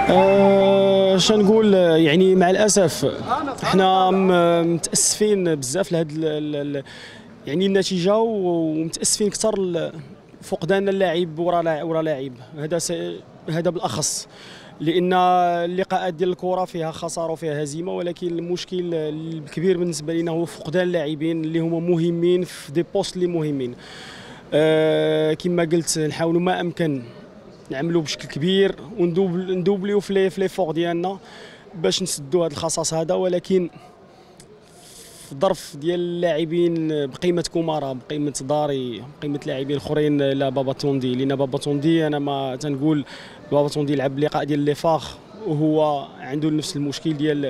شنقول يعني مع الاسف احنا متاسفين بزاف لهاد يعني النتيجه، ومتاسفين اكثر فقدان اللاعب ورا لاعب. هذا بالاخص لان اللقاءات ديال الكره فيها خساره وفيها هزيمه، ولكن المشكل الكبير بالنسبه لنا هو فقدان اللاعبين اللي هما مهمين في دي بوست اللي مهمين. كما قلت نحاولوا ما امكن نعملوا بشكل كبير وندوبليو في لي فور ديالنا باش نسدوا هذا الخصاص هذا، ولكن في ظرف ديال اللاعبين بقيمه كومارا، بقيمه داري، بقيمه لاعبين اخرين، لا بابا توندي. لان بابا توندي انا ما تنقول بابا توندي لعب اللقاء ديال لي فاخ وهو عنده نفس المشكل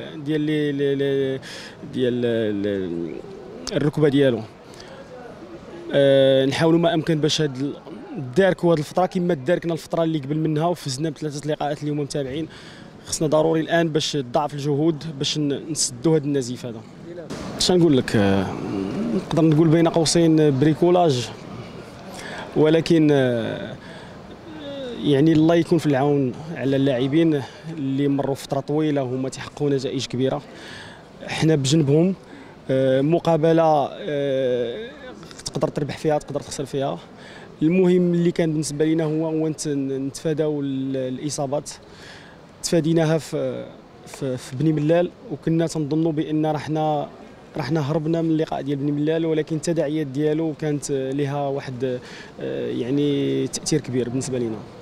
ديال الركبه ديالو. نحاولوا ما امكن باش داركوا هذه الفتره كما داركنا الفتره اللي قبل منها وفزنا بثلاثه لقاءات اليوم متابعين. خصنا ضروري الان باش تضاعف الجهود باش نسدوا هذا النزيف هذا. اش نقول لك، نقدر نقول بين قوسين بريكولاج، ولكن يعني الله يكون في العون على اللاعبين اللي مروا فتره طويله وهما تحققوا نتائج كبيره. احنا بجنبهم مقابله تقدر تربح فيها تقدر تخسر فيها. المهم اللي كان بالنسبه لنا هو نتفاداو الاصابات. تفاديناها في بني ملال، وكنا تنظنوا بان رحنا هربنا من اللقاء ديال بني ملال، ولكن التداعيات ديالو كانت لها واحد يعني تاثير كبير بالنسبه لنا.